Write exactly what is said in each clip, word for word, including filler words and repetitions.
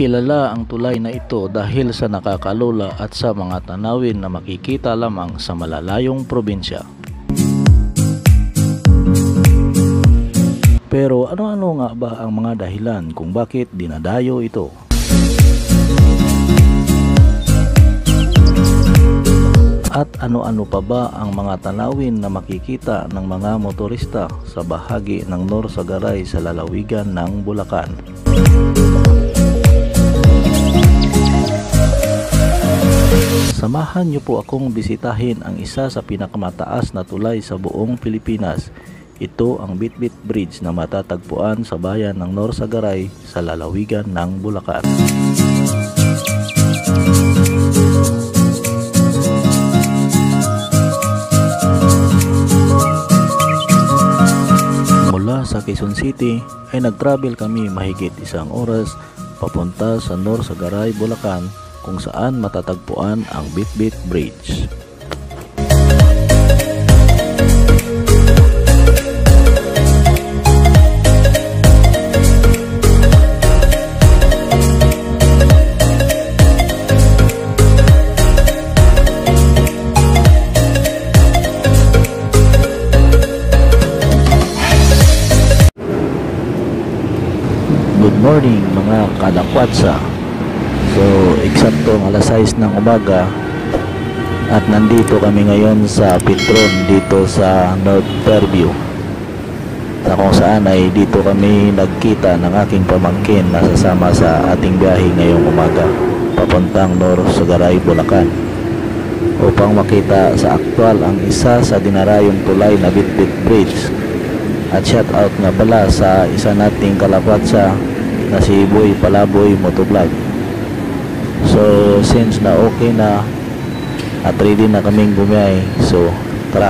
Kilala ang tulay na ito dahil sa nakakalula at sa mga tanawin na makikita lamang sa malalayong probinsya. Pero ano-ano nga ba ang mga dahilan kung bakit dinadayo ito? At ano-ano pa ba ang mga tanawin na makikita ng mga motorista sa bahagi ng Norsagaray sa lalawigan ng Bulacan? Samahan niyo po akong bisitahin ang isa sa pinakamataas na tulay sa buong Pilipinas. Ito ang Bitbit Bridge na matatagpuan sa bayan ng Norsagaray sa lalawigan ng Bulacan. Mula sa Quezon City ay nag-travel kami mahigit isang oras papunta sa Norsagaray, Bulacan, kung saan matatagpuan ang Bitbit Bridge. Good morning mga kadakwatsa. So, eksakto ang alas sais ng umaga at nandito kami ngayon sa Petron dito sa North Fairview, na kung saan ay dito kami nagkita ng aking pamangkin na sasama sa ating biyahe ngayong umaga papuntang Norsagaray, Bulacan, upang makita sa aktwal ang isa sa dinarayong tulay na Bitbit Bridge. At shout out nga pala sa isa nating kalakwatsa na si Boy Palaboy Motovlog. So since na okay na at ready na kaming bumiyahe, so tara.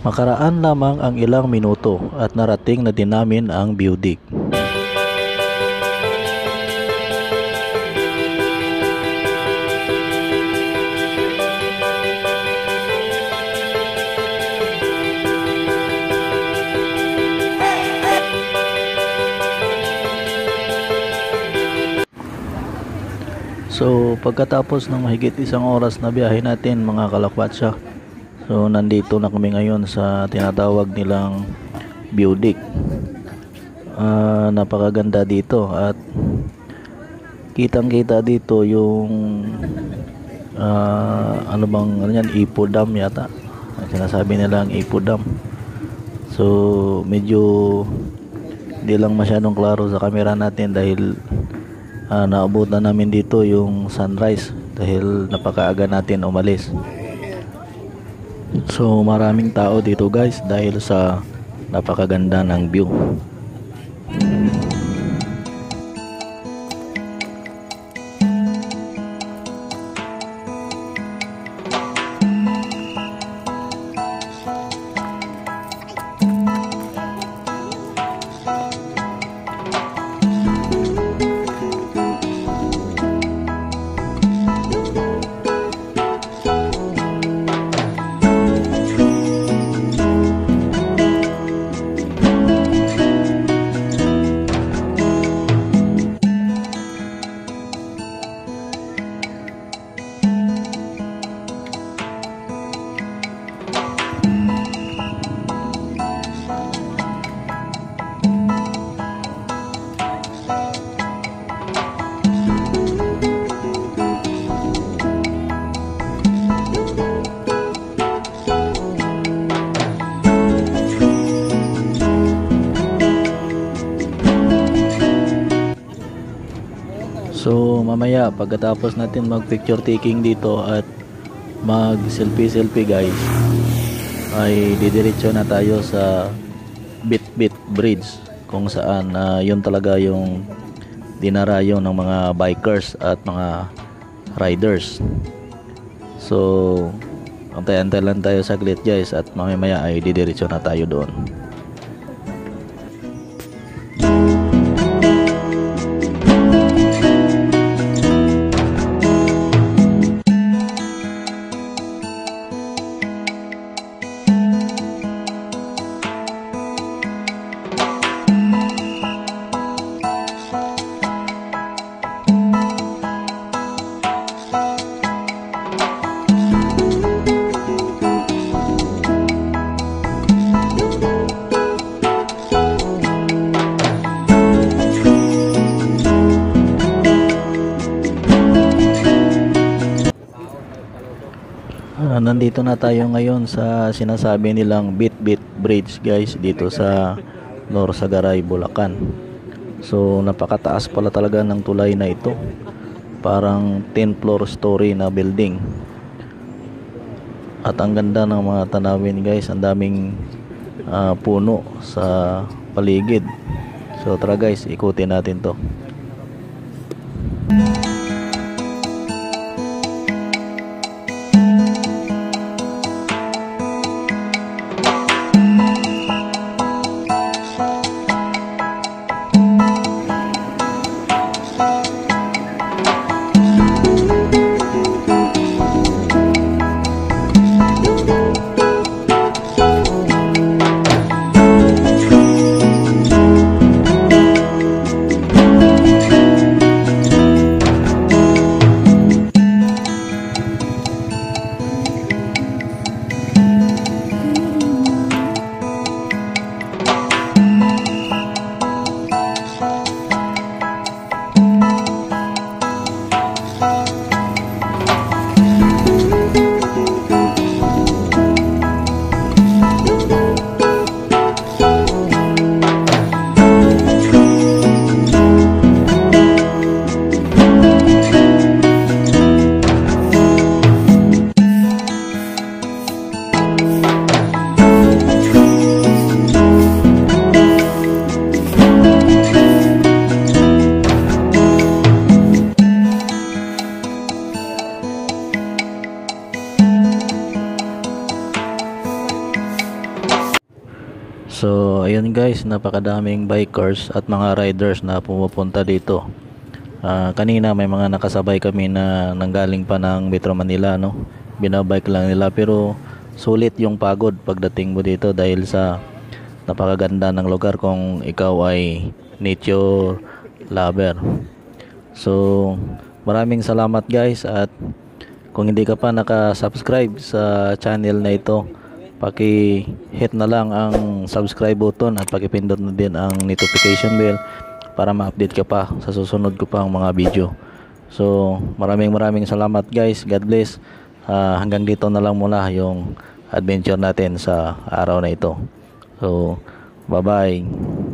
Makaraan lamang ang ilang minuto at narating na din namin ang view deck. So pagkatapos ng mahigit isang oras na biyahe natin mga kalakwatsa, so nandito na kami ngayon sa tinatawag nilang view deck. Uh, napakaganda dito at kitang kita dito yung uh, ano bang ano yan, Ipo Dam yata, sinasabi nilang Ipo Dam. So medyo hindi lang masyadong klaro sa camera natin dahil Uh, naabutan namin dito yung sunrise dahil napakaaga natin umalis. So maraming tao dito guys dahil sa napakaganda ng view. So mamaya pagkatapos natin mag picture taking dito at mag selfie selfie guys, ay didiretso na tayo sa Bit-Bit Bridge kung saan uh, yun talaga yung dinarayo ng mga bikers at mga riders. So antay-antay lang tayo saglit guys at mamaya ay didiretso na tayo doon. Uh, nandito na tayo ngayon sa sinasabi nilang Bit-Bit Bridge guys dito sa Norsagaray, Bulacan. So napakataas pala talaga ng tulay na ito, parang ten floor story na building. At ang ganda ng mga tanawin guys, ang daming uh, puno sa paligid. So tara guys, ikutin natin to. So ayun guys, napakadaming bikers at mga riders na pumupunta dito. Ah, kanina may mga nakasabay kami na nanggaling pa ng Metro Manila, no. Binabike lang nila, pero sulit yung pagod pagdating mo dito dahil sa napakaganda ng lugar kung ikaw ay nature lover. So maraming salamat guys, at kung hindi ka pa naka-subscribe sa channel na ito, paki-hit na lang ang subscribe button at paki-pindot na din ang notification bell para ma-update ka pa sa susunod ko pang mga video. So maraming maraming salamat guys. God bless. Ah, hanggang dito na lang muna yung adventure natin sa araw na ito. So bye bye.